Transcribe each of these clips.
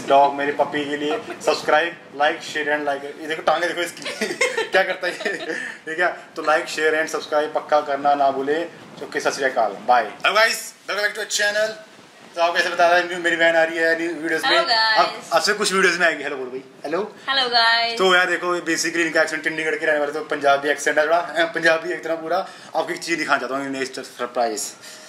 Dog मेरे puppy के लिए subscribe like share and like. ये देखो टांगे देखो इसकी क्या करता है ये, ठीक है। तो लाइक शेयर एंड सब्सक्राइब पक्का करना ना भूले। चुपके Sat Sri Akal, bye. Hello guys, welcome back to channel. तो आपको ऐसे बता रहा मेरी बहन आ रही है न्यू वीडियोस में। अब से कुछ वीडियोस में आएगी। हेलो बोल भाई। Hello hello guys. तो यार देखो बेसिकली इनका एक्सेंट चंडीगढ़ के रहने वाले, तो पंजाबी एक्सेंट है, थोड़ा पंजाबी एक तरह पूरा। आपको एक चीज दिखाना चाहता हूँ, next surprise.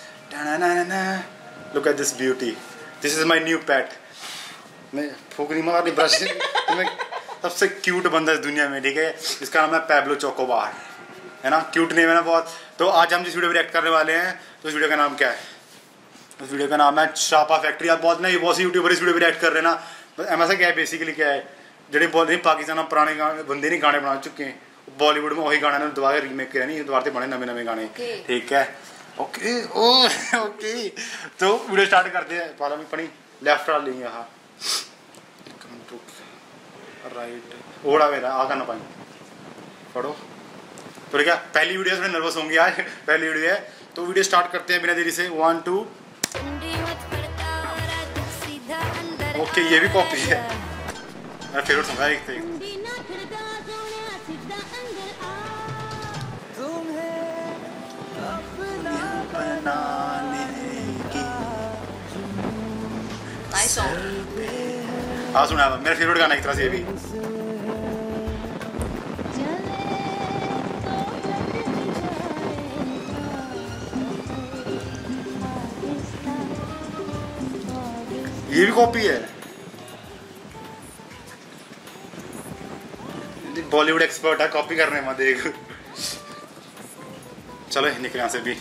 Look at this beauty, this is my new pet. मैं फूकनी मारनी ब्रश में सबसे क्यूट बंदा इस दुनिया में, ठीक है। इसका नाम है पैब्लो चोकोबार, है ना। क्यूट नेम है ना बहुत। तो आज हम जिस वीडियो में रिएक्ट करने वाले हैं, तो इस वीडियो का नाम क्या है? उस वीडियो का नाम है छापा फैक्ट्री। आप बहुत नहीं, बहुत सी यूट्यूबर इस वीडियो में रिएक्ट कर रहे हैं ना। तो ऐसा क्या है, बेसिकली क्या है, जेडे बोल रहे पाकिस्तान में पुराने बंदे नहीं गाने बना चुके हैं, बॉलीवुड में वही गाने दोबारा रीमेक किया नहीं, दोबारा बने नवे नवे गाने, ठीक है। ओके ओके तो वीडियो स्टार्ट करते हैं। पहला में पढ़ी लेफ्ट वाला लेंगे, हाँ राइट ओड़ा मेरा आगा ना पाई पढ़ो। तो क्या पहली वीडियो से नर्वस होंगे आज, पहली वीडियो है। तो वीडियो स्टार्ट करते हैं बिना देरी से। 1 2। ओके ये भी कॉपी है, मेरा फेवरेट सॉन्ग है एक थे। Nice song. हाँ सुना, मेरा फेवरेट गाना एक तरह से ये भी। ये भी कॉपी है। बॉलीवुड एक्सपर्ट है कॉपी करने में, देख। चलो निकले यहाँ से भी।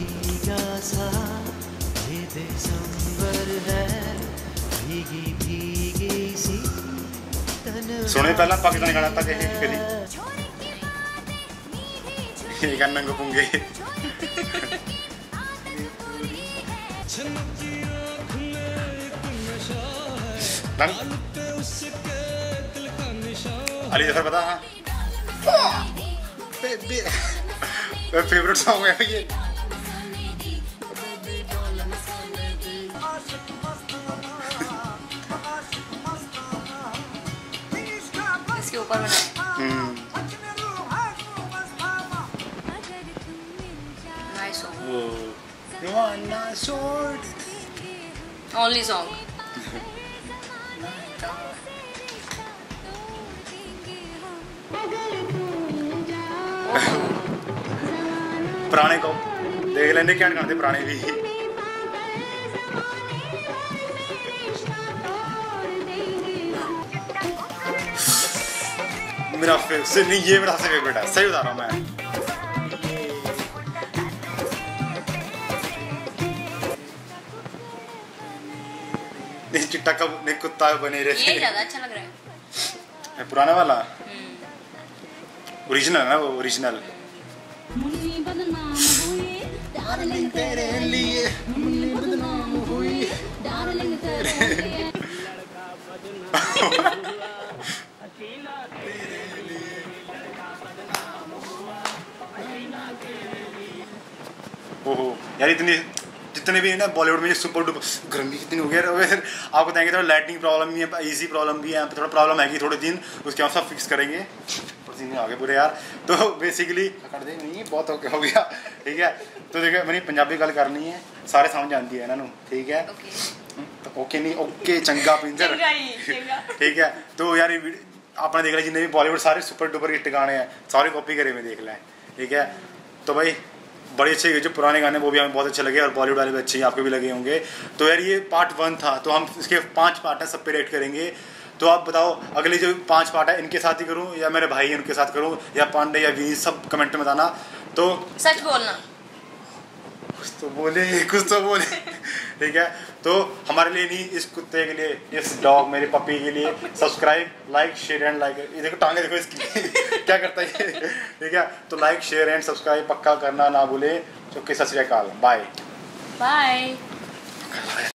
सुने पहला पाकिस्तानी गाना था कभी ये गाना को पुंगे अली जफर पता। हाँ फेवरेट सॉन्ग है ये। इसके ऊपर बनाए। Nice song. Only song. पुराने को देख लेंगे क्या करते पुराने भी। मेरा फेवरेट नहीं, ये मेरा सबसे फेवरेट है, सही बता रहा हूँ मैं। नहीं चिट्टा कब नहीं कुत्ता बने रहते, ये ज्यादा अच्छा लग रहा है पुराना वाला। ओरिजिनल है ना वो, ओरिजिनल। तेरे लिए बदनाम हुई ओहो यार, इतनी जितने भी है ना बॉलीवुड में सुपर डुपर गर्मी कितनी हो गया। आपको बताएंगे थोड़ा लाइटिंग प्रॉब्लम भी है, इजी प्रॉब्लम भी है, थोड़ा प्रॉब्लम आएगी थोड़े दिन, उसके हम सब फिक्स करेंगे। आगे पूरे यार। तो बेसिकली कर दे नहीं, बहुत हो गया, ठीक है। तो देखो मैंने पंजाबी गल करनी है, सारे समझ आती है इन्होंने, ठीक है। तो ओके नहीं ओके चंगा पिंजर, ठीक है। तो यार आपने देख लिया जितने भी बॉलीवुड सारे सुपर डुपर हिट गाने हैं, सारे कॉपी करे में देख लें, ठीक है। तो भाई बड़े अच्छे जो पुराने गाने वो भी हमें बहुत अच्छे लगे, और बॉलीवुड वाले भी अच्छे आपको भी लगे होंगे। तो यार ये पार्ट 1 था, तो हम इसके 5 पार्ट है, सब पे रेट करेंगे। तो आप बताओ अगले जो 5 पार्ट है इनके साथ ही करूं, या मेरे भाई हैं उनके साथ करूं, या पांडे या वी, सब कमेंट में बताना। तो सच बोलना, कुछ तो बोले ठीक है। तो हमारे लिए नहीं, इस कुत्ते के लिए, इस डॉग मेरे पपी के लिए subscribe like share and like. ये देखो टांगे देखो इसकी क्या करता है ये, ठीक है। तो लाइक शेयर एंड सब्सक्राइब पक्का करना ना भूले। चुपके सत श्री अकाल, बाय बाय।